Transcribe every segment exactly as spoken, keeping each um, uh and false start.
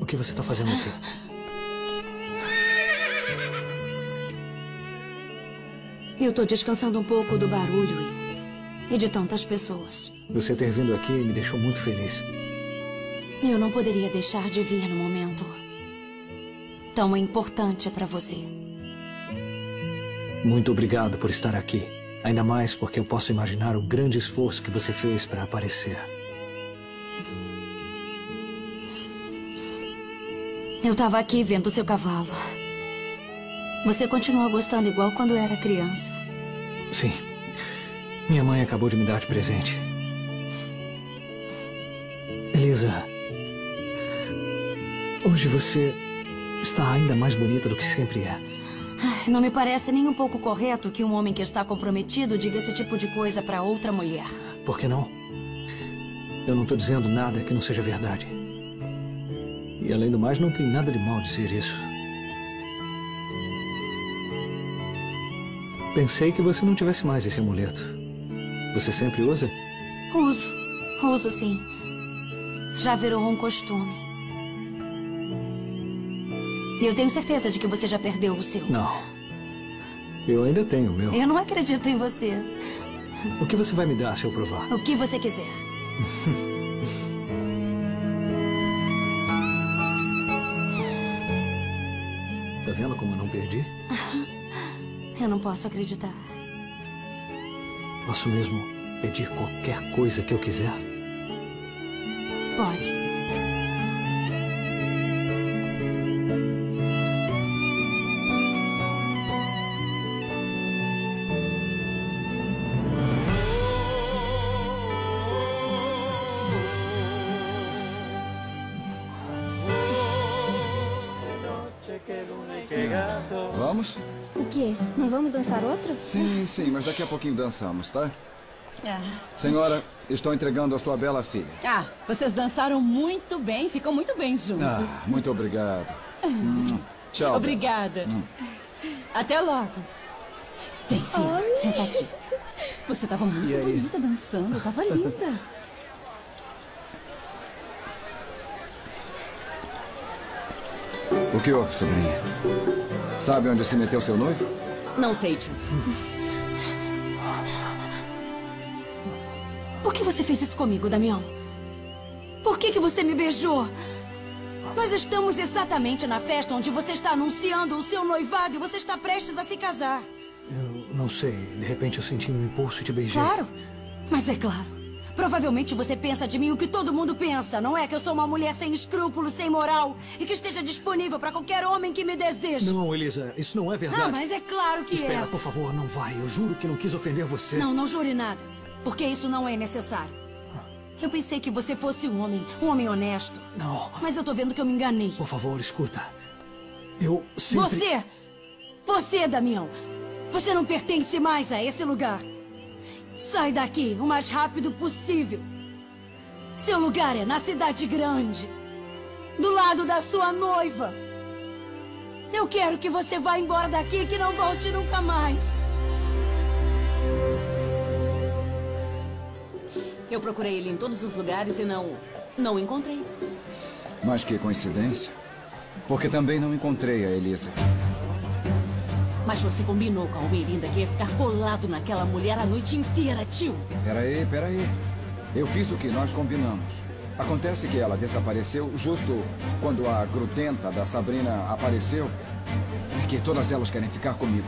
que você está fazendo aqui? Eu tô descansando um pouco do barulho e de tantas pessoas. Você ter vindo aqui me deixou muito feliz. Eu não poderia deixar de vir no momento tão importante para você. Muito obrigado por estar aqui. Ainda mais porque eu posso imaginar o grande esforço que você fez para aparecer. Eu estava aqui vendo o seu cavalo. Você continua gostando igual quando era criança. Sim. Minha mãe acabou de me dar de presente. Elisa, hoje você está ainda mais bonita do que sempre é. Não me parece nem um pouco correto que um homem que está comprometido diga esse tipo de coisa para outra mulher. Por que não? Eu não estou dizendo nada que não seja verdade. E além do mais, não tem nada de mal dizer isso. Pensei que você não tivesse mais esse amuleto. Você sempre usa? Uso. Uso, sim. Já virou um costume. E eu tenho certeza de que você já perdeu o seu. Não. Eu ainda tenho o meu. Eu não acredito em você. O que você vai me dar se eu provar? O que você quiser. Tá vendo como eu não perdi? Eu não posso acreditar. Posso mesmo pedir qualquer coisa que eu quiser? Pode. Vamos? O quê? Não vamos dançar outra? Sim, sim, mas daqui a pouquinho dançamos, tá? Ah. Senhora, estou entregando a sua bela filha. Ah, vocês dançaram muito bem, ficam muito bem juntos. Ah, muito obrigado. hum, tchau. Obrigada. Hum. Até logo. Vem, filha, Oi. Senta aqui. Você estava muito bonita dançando, estava linda. O que houve, sobrinha? Sabe onde se meteu seu noivo? Não sei, tio. Por que você fez isso comigo, Damião? Por que que você me beijou? Nós estamos exatamente na festa onde você está anunciando o seu noivado e você está prestes a se casar. Eu não sei. De repente eu senti um impulso e te beijei. Claro. Mas é claro. Provavelmente você pensa de mim o que todo mundo pensa, não é? Que eu sou uma mulher sem escrúpulos, sem moral e que esteja disponível para qualquer homem que me deseje. Não, Elisa, isso não é verdade. Ah, mas é claro que Espera, é. Espera, por favor, não vai. Eu juro que não quis ofender você. Não, não jure nada, porque isso não é necessário. Eu pensei que você fosse um homem, um homem honesto. Não. Mas eu tô vendo que eu me enganei. Por favor, escuta. Eu sempre... Você! Você, Damião! Você não pertence mais a esse lugar. Sai daqui o mais rápido possível. Seu lugar é na cidade grande, do lado da sua noiva. Eu quero que você vá embora daqui e que não volte nunca mais. Eu procurei ele em todos os lugares e não... não encontrei. Mas que coincidência. Porque também não encontrei a Elisa. Mas você combinou com a Almerinda que ia ficar colado naquela mulher a noite inteira, tio. Peraí, peraí. Eu fiz o que nós combinamos. Acontece que ela desapareceu justo quando a grudenta da Sabrina apareceu. E que todas elas querem ficar comigo.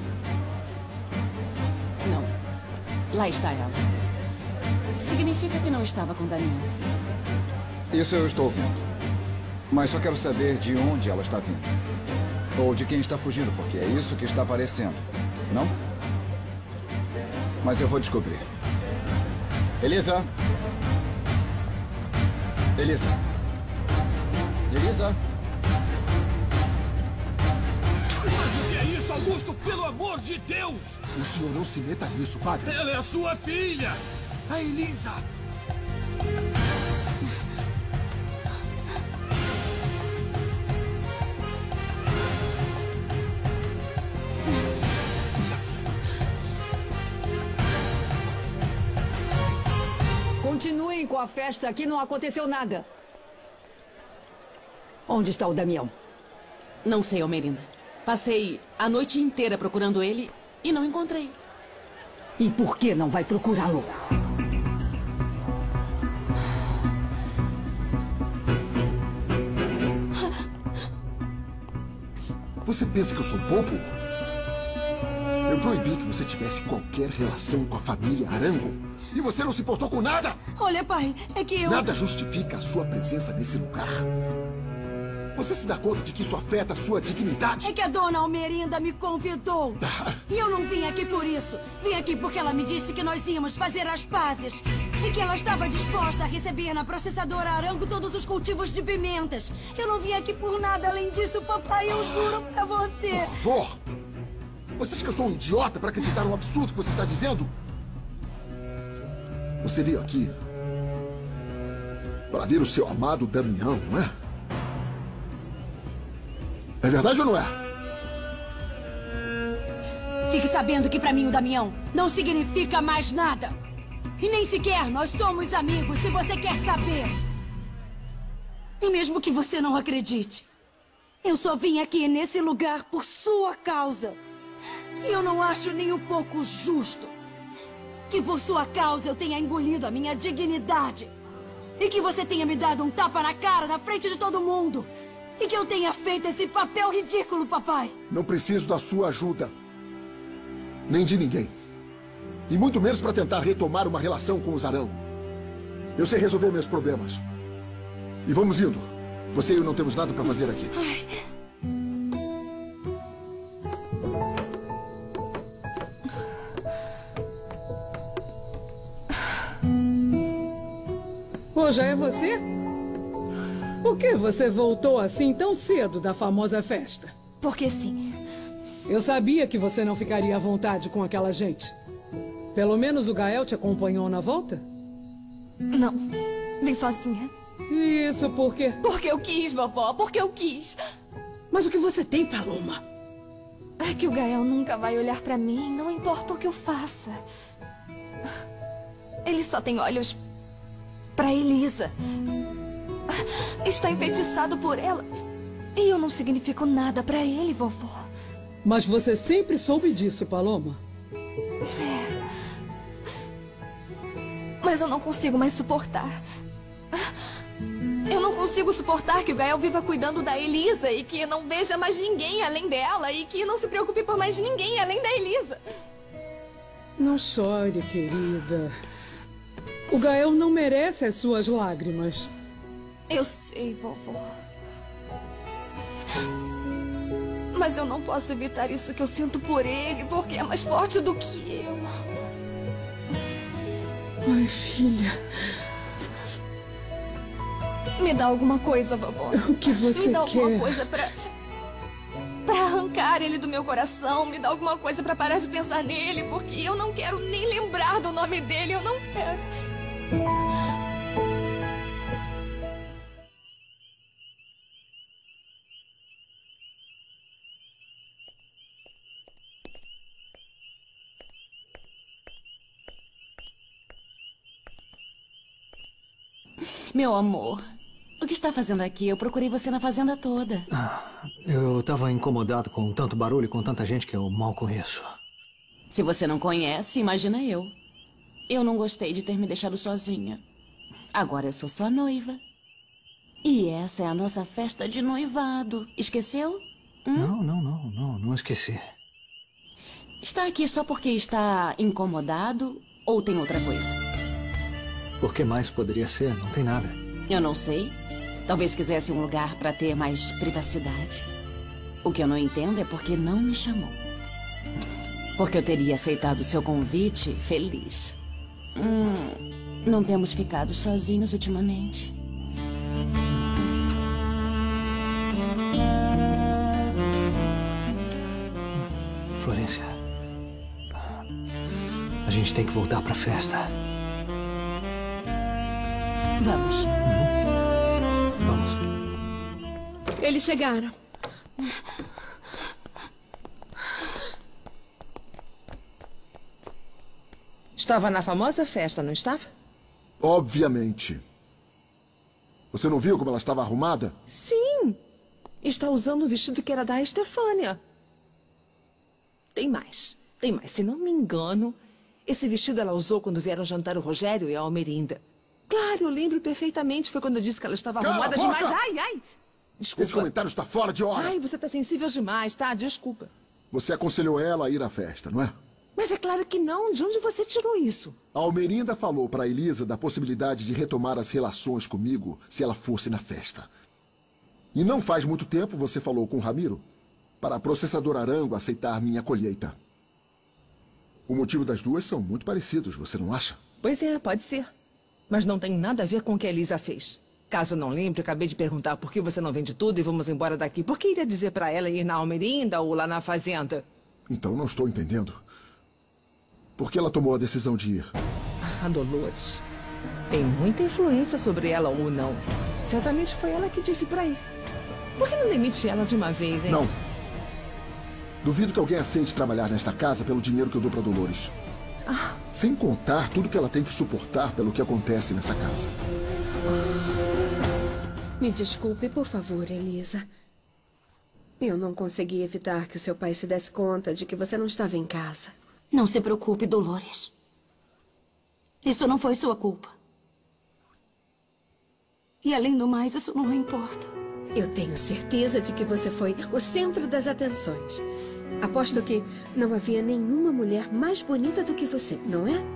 Não. Lá está ela. Significa que não estava com Damião. Isso eu estou vendo. Mas só quero saber de onde ela está vindo. Ou de quem está fugindo, porque é isso que está aparecendo. Não? Mas eu vou descobrir. Elisa? Elisa? Elisa? Mas o que é isso, Augusto? Pelo amor de Deus! O senhor não se meta nisso, padre. Ela é a sua filha! A Elisa! Continuem com a festa, aqui não aconteceu nada. Onde está o Damião? Não sei, Almerinda. Passei a noite inteira procurando ele e não encontrei. E por que não vai procurá-lo? Você pensa que eu sou bobo? Eu proibi que você tivesse qualquer relação com a família Arango. E você não se importou com nada? Olha, pai, é que eu... Nada justifica a sua presença nesse lugar. Você se dá conta de que isso afeta a sua dignidade? É que a dona Almerinda me convidou. E eu não vim aqui por isso. Vim aqui porque ela me disse que nós íamos fazer as pazes. E que ela estava disposta a receber na processadora Arango todos os cultivos de pimentas. Eu não vim aqui por nada além disso, papai. Eu juro pra você. Por favor. Você acha que eu sou um idiota para acreditar no absurdo que você está dizendo? Você veio aqui para ver o seu amado Damião, não é? É verdade ou não é? Fique sabendo que pra mim o Damião não significa mais nada. E nem sequer nós somos amigos, se você quer saber. E mesmo que você não acredite, eu só vim aqui nesse lugar por sua causa. E eu não acho nem um pouco justo que por sua causa eu tenha engolido a minha dignidade. E que você tenha me dado um tapa na cara na frente de todo mundo. E que eu tenha feito esse papel ridículo, papai. Não preciso da sua ajuda. Nem de ninguém. E muito menos para tentar retomar uma relação com os Arango. Eu sei resolver meus problemas. E vamos indo. Você e eu não temos nada para fazer aqui. Ai. Ô, já é você? Por que você voltou assim tão cedo da famosa festa? Porque sim. Eu sabia que você não ficaria à vontade com aquela gente. Pelo menos o Gael te acompanhou na volta? Não, vim sozinha. Isso por quê? Porque eu quis, vovó, porque eu quis. Mas o que você tem, Paloma? É que o Gael nunca vai olhar pra mim, não importa o que eu faça. Ele só tem olhos pra Elisa. Está enfeitiçado por ela. E eu não significo nada pra ele, vovó. Mas você sempre soube disso, Paloma. É. Mas eu não consigo mais suportar. Eu não consigo suportar que o Gael viva cuidando da Elisa e que não veja mais ninguém além dela e que não se preocupe por mais ninguém além da Elisa. Não chore, querida. O Gael não merece as suas lágrimas. Eu sei, vovó. Mas eu não posso evitar isso que eu sinto por ele, porque é mais forte do que eu. Ai, filha. Me dá alguma coisa, vovó. O que você quer? Me dá alguma quer? coisa pra... Pra arrancar ele do meu coração. Me dá alguma coisa pra parar de pensar nele, porque eu não quero nem lembrar do nome dele. Eu não quero. Meu amor, o que está fazendo aqui? Eu procurei você na fazenda toda. Ah, eu estava incomodado com tanto barulho e com tanta gente que eu mal conheço. Se você não conhece, imagina eu. Eu não gostei de ter me deixado sozinha. Agora eu sou só noiva. E essa é a nossa festa de noivado. Esqueceu? Hum? Não, não, não, não, não esqueci. Está aqui só porque está incomodado ou tem outra coisa? Por que mais poderia ser? Não tem nada. Eu não sei. Talvez quisesse um lugar para ter mais privacidade. O que eu não entendo é porque não me chamou. Porque eu teria aceitado o seu convite feliz. Hum, não temos ficado sozinhos ultimamente. Florência, a gente tem que voltar para a festa. Vamos. Uhum. Vamos. Eles chegaram. Estava na famosa festa, não estava? Obviamente. Você não viu como ela estava arrumada? Sim. Está usando o vestido que era da Estefânia. Tem mais. Tem mais. Se não me engano, esse vestido ela usou quando vieram jantar o Rogério e a Almerinda. Claro, eu lembro perfeitamente. Foi quando eu disse que ela estava Cala arrumada a boca! demais. Ai, ai. Desculpa. Esse comentário está fora de hora. Ai, você está sensível demais, tá? Desculpa. Você aconselhou ela a ir à festa, não é? Mas é claro que não. De onde você tirou isso? A Almerinda falou para Elisa da possibilidade de retomar as relações comigo se ela fosse na festa. E não faz muito tempo você falou com o Ramiro para a processadora Arango aceitar minha colheita. O motivo das duas são muito parecidos, você não acha? Pois é, pode ser. Mas não tem nada a ver com o que a Elisa fez. Caso não lembre, eu acabei de perguntar por que você não vende tudo e vamos embora daqui. Por que iria dizer para ela ir na Almerinda ou lá na fazenda? Então não estou entendendo. Por que ela tomou a decisão de ir? A Dolores tem muita influência sobre ela ou não. Certamente foi ela que disse para ir. Por que não demite ela de uma vez, hein? Não. Duvido que alguém aceite trabalhar nesta casa pelo dinheiro que eu dou para Dolores. Ah. Sem contar tudo que ela tem que suportar pelo que acontece nessa casa. Me desculpe, por favor, Elisa. Eu não consegui evitar que o seu pai se desse conta de que você não estava em casa. Não se preocupe, Dolores. Isso não foi sua culpa. E além do mais, isso não importa. Eu tenho certeza de que você foi o centro das atenções. Aposto que não havia nenhuma mulher mais bonita do que você, não é?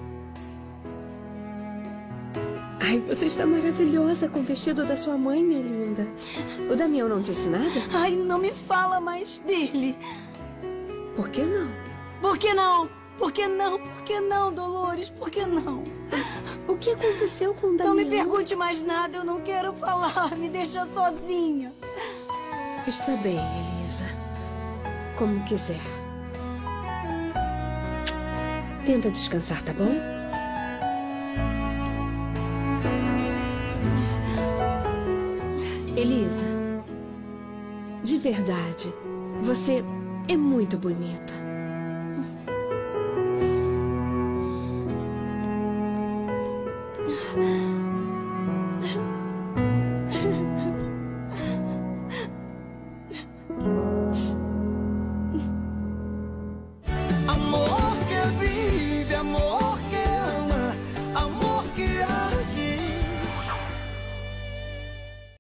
Ai, você está maravilhosa com o vestido da sua mãe, minha linda. O Damião não disse nada? Ai, não me fala mais dele. Por que não? Por que não? Por que não? Por que não, Dolores? Por que não? O que aconteceu com o Damião? Não me pergunte mais nada, eu não quero falar. Me deixa sozinha. Está bem, Elisa. Como quiser. Tenta descansar, tá bom? Elisa, de verdade, você é muito bonita. Ah.